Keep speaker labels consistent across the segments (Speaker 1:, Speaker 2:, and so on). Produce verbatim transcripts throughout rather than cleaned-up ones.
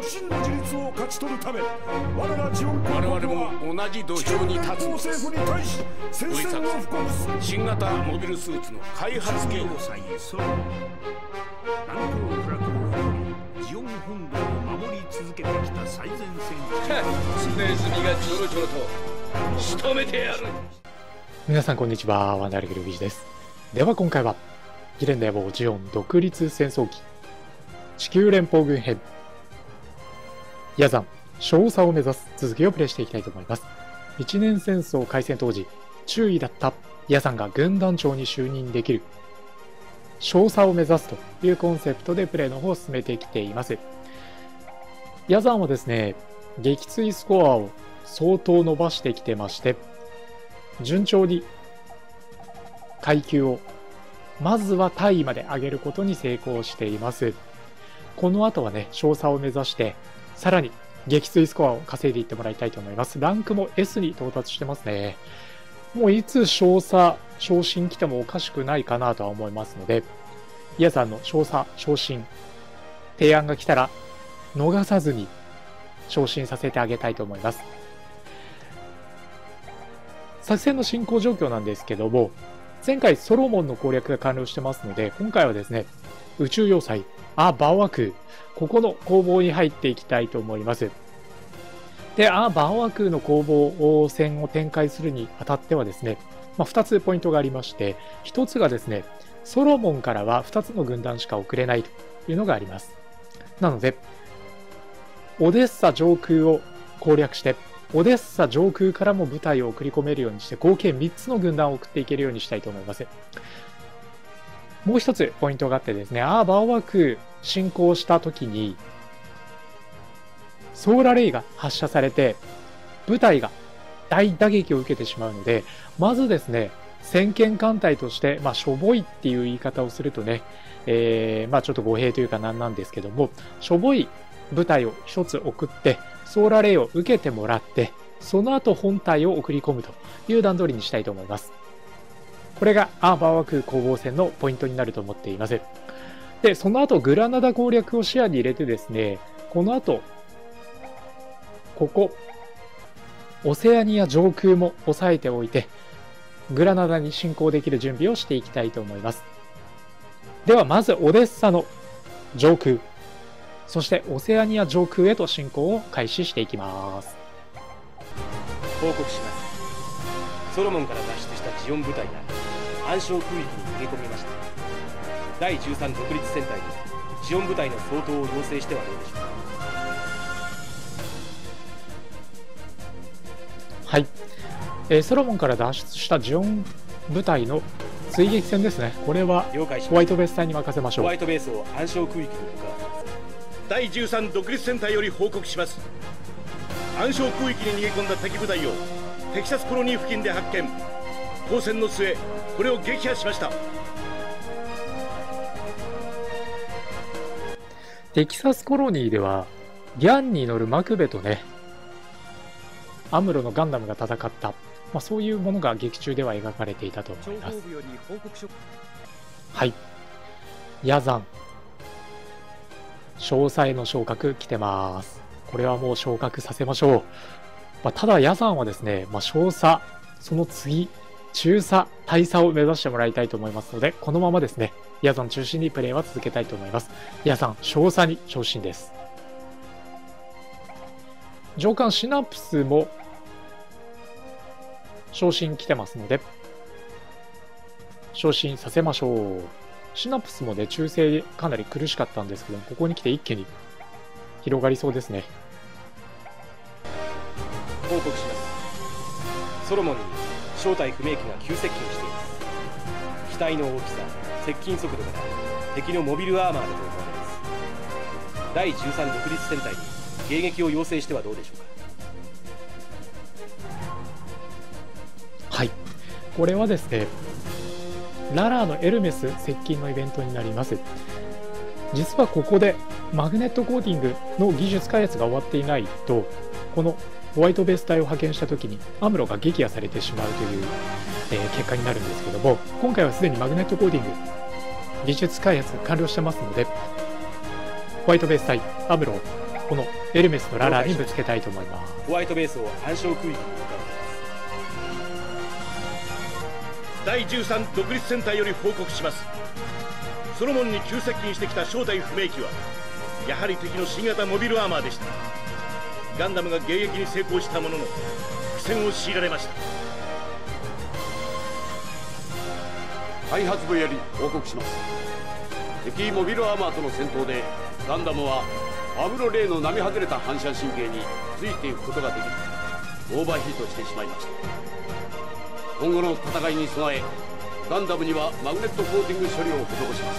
Speaker 1: の真の自立を勝ち取るため、我らジオン
Speaker 2: 我々も同じ土俵に立つのです。
Speaker 1: 政府に対し宣戦を布告する。
Speaker 2: 新型モビルスーツの開発計画。
Speaker 3: さえその難攻不落を誇りジオン本土を守り続けてきた最前線
Speaker 2: 常ネズミがちょろちょろと仕留めてやる。
Speaker 4: 皆さんこんにちは、ワンダーレグルビジです。では今回はギレンデボージオン独立戦争機地球連邦軍編ヤザン少佐を目指す続きをプレイしていきたいと思います。一年戦争開戦当時中尉だったヤザンが軍団長に就任できる少佐を目指すというコンセプトでプレイの方を進めてきています。ヤザンはですね、撃墜スコアを相当伸ばしてきてまして、順調に階級をまずは大尉まで上げることに成功しています。この後はね、少佐を目指してさらに撃墜スコアを稼いでいってもらいたいと思います。ランクも エス に到達してますね。もういつ少佐昇進来てもおかしくないかなとは思いますので、ヤザンの少佐昇進提案が来たら逃さずに昇進させてあげたいと思います。作戦の進行状況なんですけども、前回ソロモンの攻略が完了してますので、今回はですね、宇宙要塞ア・バオアクー、ここの攻防に入っていきたいと思います。で、ア・バオアクーの攻防戦を展開するにあたってはですね、まあ、ふたつポイントがありまして、ひとつがですね、ソロモンからはふたつの軍団しか送れないというのがあります。なので、オデッサ上空を攻略して、オデッサ上空からも部隊を送り込めるようにして、合計みっつの軍団を送っていけるようにしたいと思います。もう一つポイントがあってですね、アーバオワク進行した時に、ソーラレイが発射されて、部隊が大打撃を受けてしまうので、まずですね、先遣艦隊として、まあ、しょぼいっていう言い方をするとね、えー、まあちょっと語弊というかなんなんですけども、しょぼい部隊を一つ送って、ソーラレイを受けてもらって、その後本体を送り込むという段取りにしたいと思います。これがアーバーワク攻防戦のポイントになると思っています。で、その後グラナダ攻略を視野に入れてですね、この後、ここ、オセアニア上空も押さえておいて、グラナダに進行できる準備をしていきたいと思います。ではまずオデッサの上空、そしてオセアニア上空へと進行を開始していきます。
Speaker 5: 報告します。ソロモンから脱出したジオン部隊が暗礁空域に逃げ込みました。だいじゅうさん独立戦隊にジオン部隊の掃討を要請してはどうでしょうか。
Speaker 4: はい、えー、ソロモンから脱出したジオン部隊の追撃戦ですね。これはホワイトベース隊に任せましょう。
Speaker 5: ホワイトベースを暗礁空域に向かう。
Speaker 3: だいじゅうさん独立戦隊より報告します。暗礁空域に逃げ込んだ敵部隊をテキサスコロニー付近で発見。交戦の末これを撃破しました。
Speaker 4: テキサスコロニーではギャンに乗るマクベとね、アムロのガンダムが戦った、まあ、そういうものが劇中では描かれていたと思います。はい、ヤザン少佐への昇格来てます。これはもう昇格させましょう。まあ、ただヤザンはですね、まあ、少佐、その次、中佐、大佐を目指してもらいたいと思いますので、このままですね、ヤザン中心にプレイは続けたいと思います。ヤザン、少佐に昇進です。上官シナプスも昇進来てますので、昇進させましょう。シナプスもね、中世かなり苦しかったんですけど、ここに来て一気に広がりそうですね。
Speaker 5: 報告します。ソロモンに正体不明機が急接近しています。機体の大きさ、接近速度から敵のモビルアーマーだと思われます。だいじゅうさん独立戦隊に迎撃を要請してはどうでしょうか。
Speaker 4: はい、これはですね、ララーのエルメス接近のイベントになります。実はここでマグネットコーティングの技術開発が終わっていないと、このホワイトベース隊を派遣した時にアムロが撃破されてしまうという、えー、結果になるんですけども、今回はすでにマグネットコーティング技術開発完了してますので、ホワイトベース隊アムロをこのエルメスとララにぶつけたいと思います。
Speaker 5: ホワイトベースを暗証区域に向かわ
Speaker 3: だいじゅうさん独立戦隊より報告します。ソロモンに急接近してきた正体不明機はやはり敵の新型モビルアーマーでした。ガンダムが迎撃に成功したものの苦戦を強いられました。
Speaker 6: 開発部より報告します。敵モビルアーマーとの戦闘でガンダムはアムロレイの並外れた反射神経についていくことができずオーバーヒートしてしまいました。今後の戦いに備えガンダムにはマグネットコーティング処理を施します。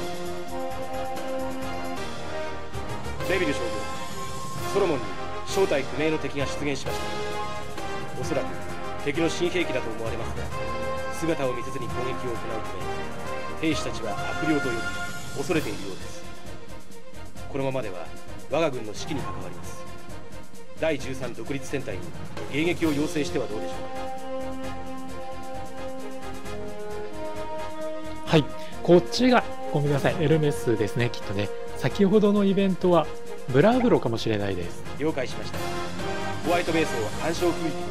Speaker 5: レビル将軍、ソロモンに正体不明の敵が出現しました。おそらく敵の新兵器だと思われますが、姿を見せずに攻撃を行うため兵士たちは悪霊と呼び恐れているようです。このままでは我が軍の指揮に関わります。だいじゅうさん独立戦隊に迎撃を要請してはどうでしょうか。
Speaker 4: はい、こっちがごめんなさい、エルメスですね。きっとね、先ほどのイベントはブラーブロかもしれないです。
Speaker 5: 了解しました。ホワイトベースを暗証区域に向か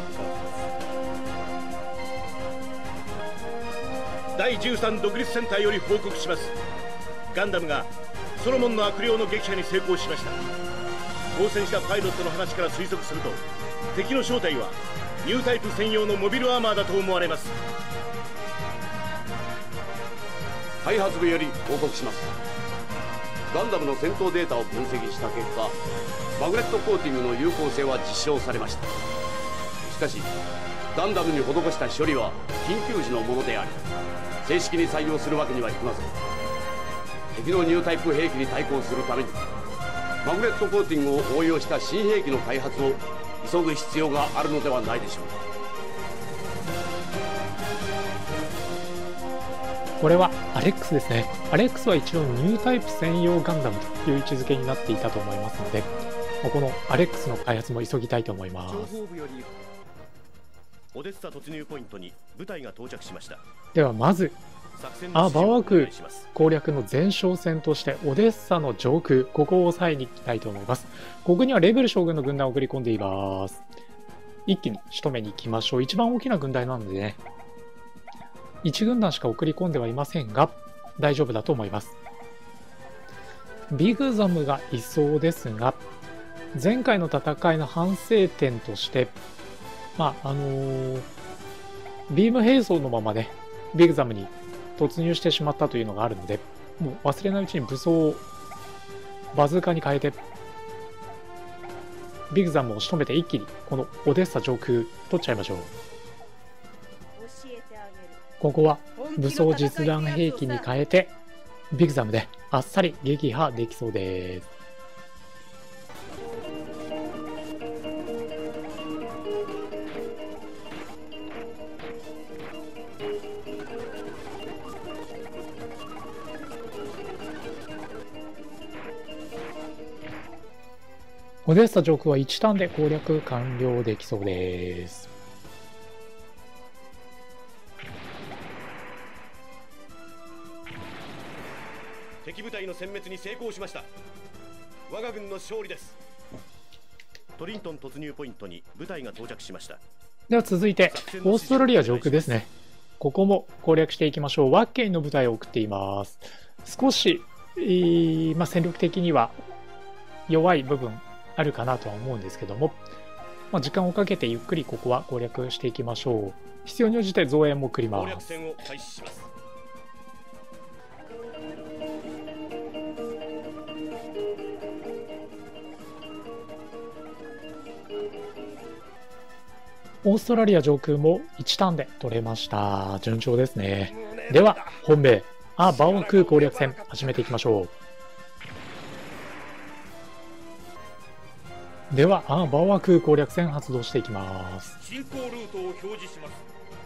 Speaker 5: わ
Speaker 3: だいじゅうさん独立戦隊より報告します。ガンダムがソロモンの悪霊の撃破に成功しました。当選したパイロットの話から推測すると敵の正体はニュータイプ専用のモビルアーマーだと思われます。
Speaker 6: 開発部より報告します。ガンダムの戦闘データを分析した結果マグネットコーティングの有効性は実証されました。しかしガンダムに施した処理は緊急時のものであり正式に採用するわけにはいきません。敵のニュータイプ兵器に対抗するためにマグネットコーティングを応用した新兵器の開発を急ぐ必要があるのではないでしょうか。
Speaker 4: これはアレックスですね。アレックスは一応ニュータイプ専用ガンダムという位置づけになっていたと思いますので、このアレックスの開発も急ぎたいと思います。
Speaker 3: 情報部よりオデッサ突入ポイントに部隊が到着しました。
Speaker 4: ではまずあバワーク攻略の前哨戦としてオデッサの上空、ここを抑えに行きたいと思います。ここにはレベル将軍の軍団を送り込んでいます。一気に仕留めに行きましょう。一番大きな軍隊なのでね、いち軍団しか送り込んではいませんが大丈夫だと思います。ビグザムがいそうですが、前回の戦いの反省点としてまああのー、ビーム兵装のままねビグザムに突入してしまったというのがあるので、もう忘れないうちに武装をバズーカに変えてビグザムを仕留めて一気にこのオデッサ上空取っちゃいましょう。ここは武装実弾兵器に変えてビグザムであっさり撃破できそうです。オデッサ上空はいちターンで攻略完了できそうです。
Speaker 3: 敵部隊の殲滅に成功しました。我が軍の勝利です。トリントン突入ポイントに部隊が到着しました。
Speaker 4: では続いてオーストラリア上空ですね。ここも攻略していきましょう。ワッケイの部隊を送っています。少し、えーまあ、戦力的には弱い部分あるかなとは思うんですけども、まあ、時間をかけてゆっくりここは攻略していきましょう。必要に応じて増援も送ります。攻略戦を開始します。オーストラリア上空もいちターンで取れました。順調ですね。では本命あバオク攻略戦始めていきましょう。ではあバオア空攻略戦発動していきます。
Speaker 1: 進行ルートを表示します。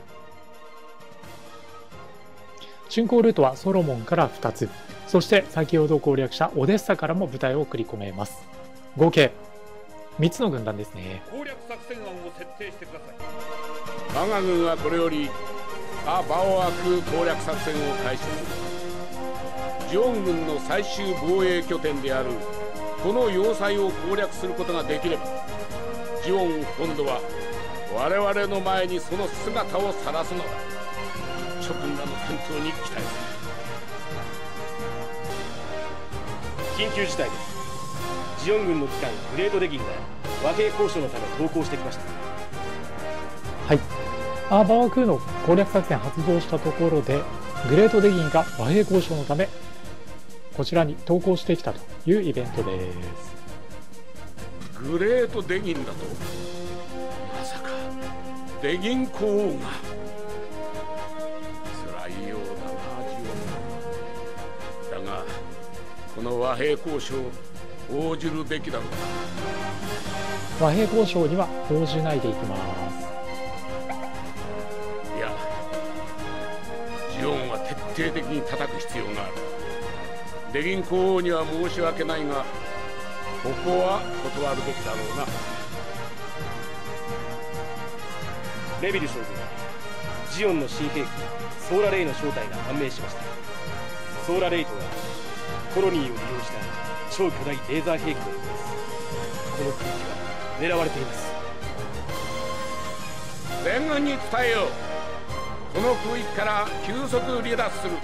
Speaker 4: 進行ルートはソロモンからふたつ、そして先ほど攻略したオデッサからも部隊を送り込めます。合計みっつの軍団ですね。
Speaker 1: 攻略作戦案を設定してください。
Speaker 2: 我が軍はこれよりアバオア空攻略作戦を開始する。ジオン軍の最終防衛拠点である
Speaker 7: この要塞を攻略することができれば、ジオン本土は我々の前にその姿を晒すのだ。諸君らの健闘に期待する。
Speaker 5: 緊急事態です。ジオン軍の機関グレートデギンが和平交渉のため投降してきました。
Speaker 4: はい、アーバー空の攻略作戦発動したところで、グレートデギンが和平交渉のためこちらに投降してきたというイベントです。
Speaker 7: グレートデギンだと？まさかデギン公王が。辛いようだな、ジオン。だがこの和平交渉応じるべきだろう。
Speaker 4: 和平交渉には応じないでいきます。
Speaker 7: いや、ジオンは徹底的に叩く必要がある。デギン公王には申し訳ないが、ここは断るべきだろうな。
Speaker 5: レビル将軍、ジオンの新兵器ソーラレイの正体が判明しました。ソーラレイとはコロニーを利用した超巨大レーザー兵器のことです。この空域は狙われています。
Speaker 7: 全軍に伝えよう。この空域から急速離脱する。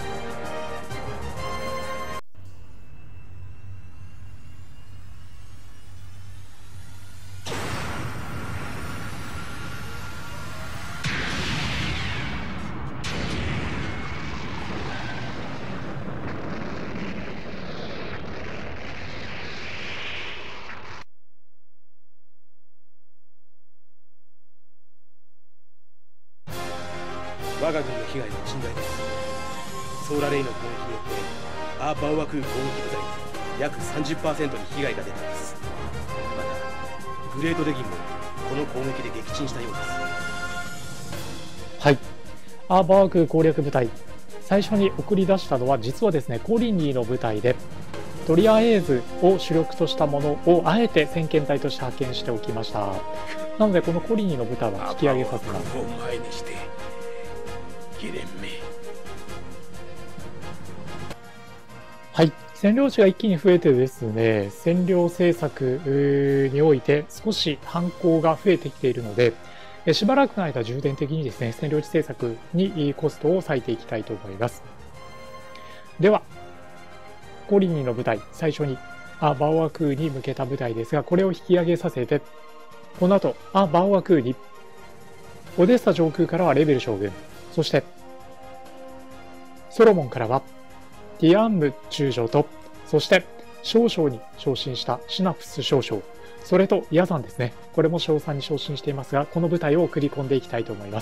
Speaker 5: 我が軍の被害は甚大です。ソーラレイの攻撃によってアー・バオワ空攻撃部隊に約 さんじゅっパーセント に被害が出たのです。またグレートデギンもこの攻撃で撃沈したようです。
Speaker 4: はい、アーバー空攻略部隊、最初に送り出したのは実はですね、コリニーの部隊で、とりあえずを主力としたものをあえて先遣隊として派遣しておきました。なのでこのコリニーの部隊は引き上げさせます。
Speaker 7: 前にして議連盟。
Speaker 4: はい、占領地が一気に増えてですね、占領政策において少し反抗が増えてきているので、しばらくの間重点的にですね、占領地政策にコストを割いていきたいと思います。では、コリニーの部隊、最初にア・バオワ空に向けた部隊ですが、これを引き上げさせて、この後、ア・バオワ空に、オデッサ上空からはレベル将軍、そして、ソロモンからは、ティアンム中将と、そして、少将に昇進したシナプス少将、それとヤザンですね。これも将さんに昇進していますが、この部隊を送り込んでいきたいと思います。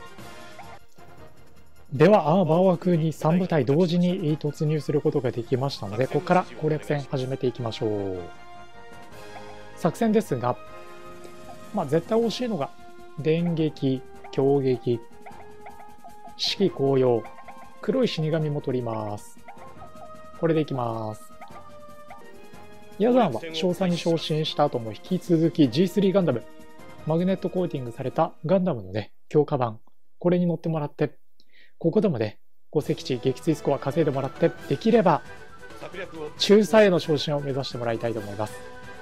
Speaker 4: では、アーバーワ空にさん部隊同時に突入することができましたので、ここから攻略戦始めていきましょう。作戦ですが、まあ、絶対惜しいのが、電撃、強撃、四季紅葉、黒い死神も取ります。これでいきます。ヤザンは将さんに昇進した後も引き続き ジースリー ガンダム、マグネットコーティングされたガンダムのね、強化版、これに乗ってもらって、ここでもね、ご隻地撃墜スコア稼いでもらって、できれば、中佐への昇進を目指してもらいたいと思います。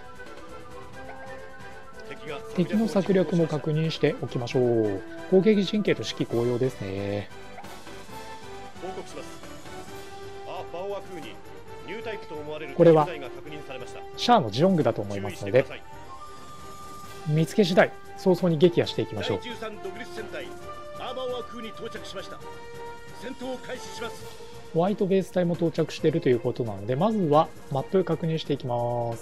Speaker 4: 敵の策略も確認しておきましょう。攻撃陣形と指揮紅葉ですね。
Speaker 3: 報告します。ア・バオワ空にニュータイプと思われる
Speaker 4: これは
Speaker 3: 機体が確認されました。
Speaker 4: シャアのジオングだと思いますので、見つけ次第早々に撃破していきましょう。
Speaker 3: だいじゅうさん独立戦隊アーバーワ空に到着しました。戦闘を開始します。
Speaker 4: ホワイトベース隊も到着しているということなので、まずはマップ確認していきます。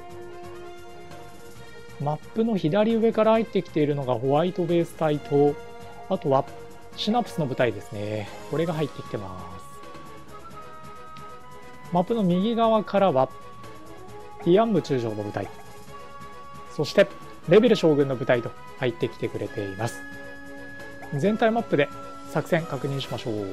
Speaker 4: マップの左上から入ってきているのがホワイトベース隊と、あとはシナプスの部隊ですね。これが入ってきてます。マップの右側からはティアンム中将の部隊、そしてレベル将軍の部隊と入ってきてくれています。全体マップで作戦確認しましょう。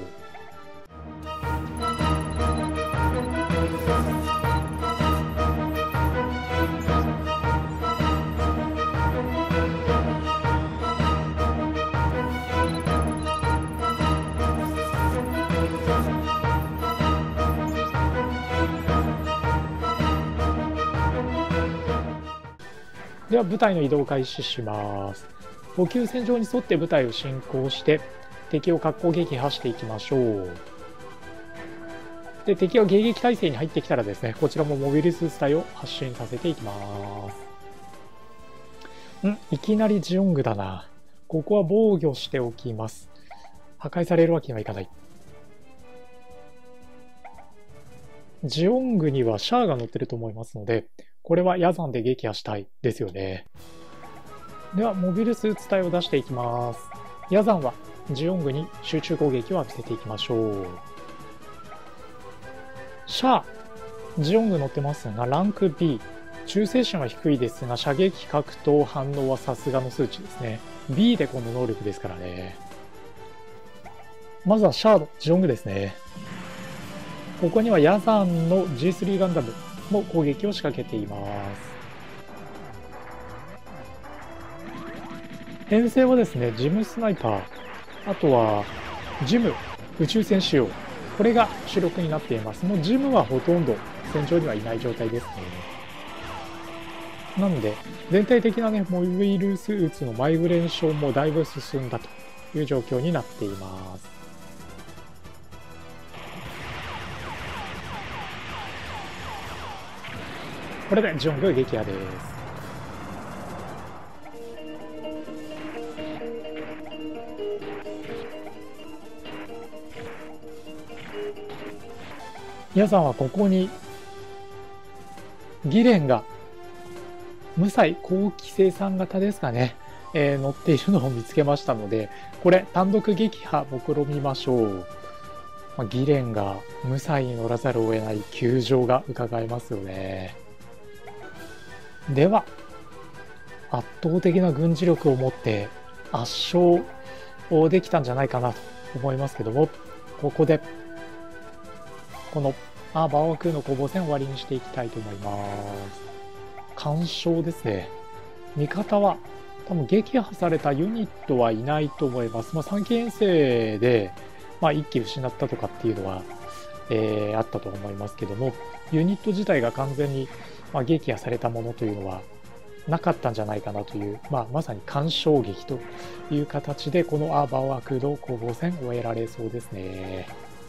Speaker 4: では部隊の移動を開始します。補給線上に沿って部隊を進行して敵を格好撃破していきましょう。で、敵が迎撃態勢に入ってきたらですね、こちらもモビルスーツ隊を発進させていきます。んいきなりジオングだな。ここは防御しておきます。破壊されるわけにはいかない。ジオングにはシャアが乗ってると思いますので、これはヤザンで撃破したいですよね。では、モビルスーツ隊を出していきます。ヤザンはジオングに集中攻撃を浴びせていきましょう。シャア、ジオング乗ってますが、ランク ビー。忠誠心は低いですが、射撃格闘反応はさすがの数値ですね。ビー でこの能力ですからね。まずはシャアのジオングですね。ここにはヤザンの ジースリー ガンダムも攻撃を仕掛けています。編成はですね、ジムスナイパー、あとはジム宇宙船仕様、これが主力になっています。もうジムはほとんど戦場にはいない状態ですね。なので、全体的なね、モビルスーツのマイグレーションもだいぶ進んだという状況になっています。これでジオング撃破です。皆さんはここにギレンが無彩高機生産型ですかね、えー、乗っているのを見つけましたので、これ単独撃破目論みましょう。まあ、ギレンが無彩に乗らざるを得ない窮状が伺えますよね。では圧倒的な軍事力を持って圧勝できたんじゃないかなと思いますけども、ここでこのあバーワクーの攻防戦を終わりにしていきたいと思います。完勝ですね。味方は多分撃破されたユニットはいないと思います。まあ、さんき編成で、まあ、いっき失ったとかっていうのは、えー、あったと思いますけども、ユニット自体が完全に、まあ、撃破されたものというのはなかったんじゃないかなという、まあ、まさに完勝劇という形でこのアーバーワークの攻防戦を終えられそうですね。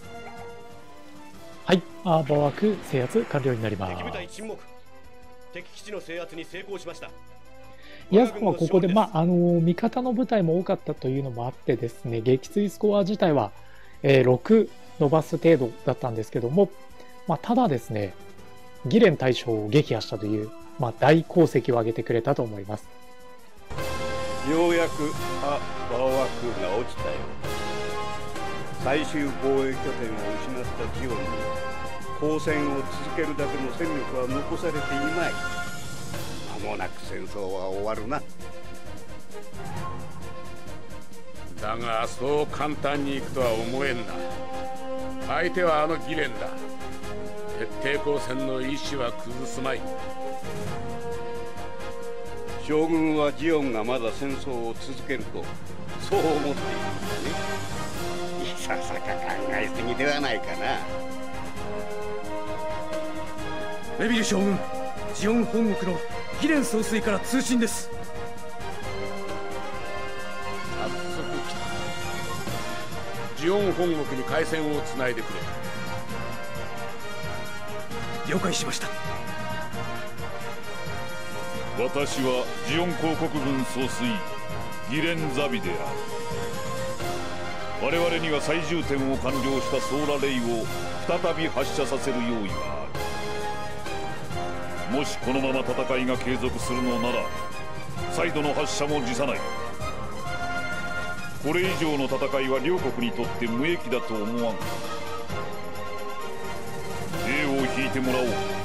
Speaker 4: はい、アーバーワーク制圧完了になります。
Speaker 3: 敵部隊沈黙。敵基地の制圧に成功しました。
Speaker 4: ヤザンはここで、まあ、あの味方の部隊も多かったというのもあってですね、撃墜スコア自体は、えー、ろく伸ばす程度だったんですけども、まあ、ただですね、ギレン大将を撃破したという、まあ、大功績を挙げてくれたと思います。
Speaker 8: ようやくア・バーワクが落ちたよ。最終防衛拠点を失ったジオンに抗戦を続けるだけの戦力は残されていない。間もなく戦争は終わるな。
Speaker 7: だがそう簡単にいくとは思えんな。相手はあのギレンだ。徹底抗戦の意志は崩すまい。
Speaker 8: 将軍はジオンがまだ戦争を続けるとそう思っているんだね。いささか考えすぎではないかな。
Speaker 1: メビル将軍、ジオン本国のギレン総帥から通信です。
Speaker 7: 早速来た。ジオン本国に回線をつないでくれ。
Speaker 1: 了解しました。
Speaker 9: 私はジオン公国軍総帥ギレン・ザビである。我々には最重点を完了したソーラレイを再び発射させる用意がある。もしこのまま戦いが継続するのなら再度の発射も辞さない。これ以上の戦いは両国にとって無益だと思わんか。兵を引いてもらおう。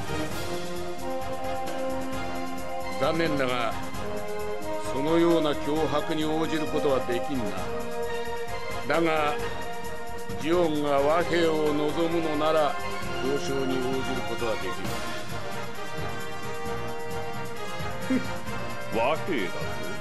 Speaker 7: 残念だがそのような脅迫に応じることはできんな。だがジオンが和平を望むのなら交渉に応じることはできる。
Speaker 9: 和平だと？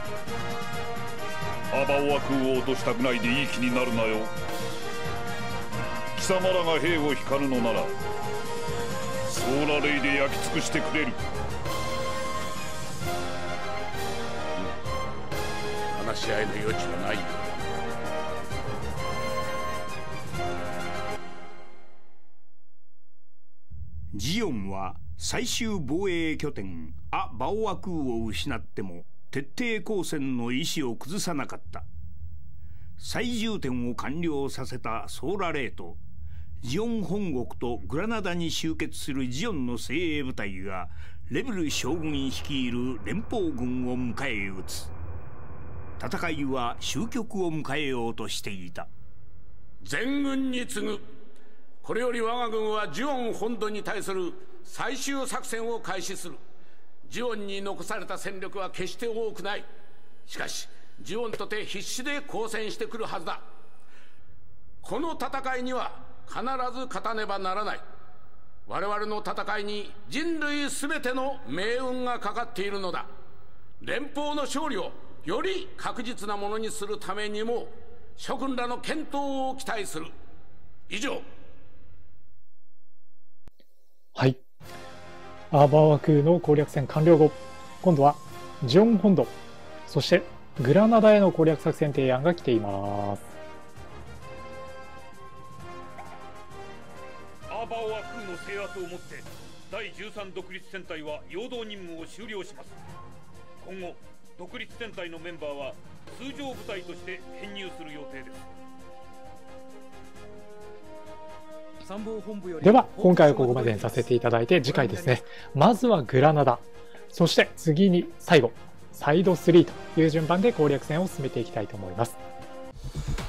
Speaker 9: アバオワクを落としたくないでいい気になるなよ。貴様らが兵を引かぬのならソーラレイで焼き尽くしてくれる。
Speaker 7: 話し合いの余地はないよ。
Speaker 8: ジオンは最終防衛拠点ア・バオア空を失っても徹底抗戦の意志を崩さなかった。最重点を完了させたソーラレーとジオン本国とグラナダに集結するジオンの精鋭部隊がレベル将軍率いる連邦軍を迎え撃つ。戦いは終局を迎えようとしていた。
Speaker 7: 全軍に次ぐ。これより我が軍はジオン本土に対する最終作戦を開始する。ジオンに残された戦力は決して多くない。しかしジオンとて必死で抗戦してくるはずだ。この戦いには必ず勝たねばならない。我々の戦いに人類全ての命運がかかっているのだ。連邦の勝利をより確実なものにするためにも諸君らの健闘を期待する。以上。
Speaker 4: はい。アーバーワ空の攻略戦完了後、今度はジオン本土、そしてグラナダへの攻略作戦提案が来ています。
Speaker 9: アーバーワ空の制圧をもってだいじゅうさん独立戦隊は陽動任務を終了します。今後独立戦隊のメンバーは通常部隊として編入する予定です。
Speaker 4: では今回はここまでにさせていただいて、次回ですね、まずはグラナダ、そして次に最後サイドスリーという順番で攻略戦を進めていきたいと思います。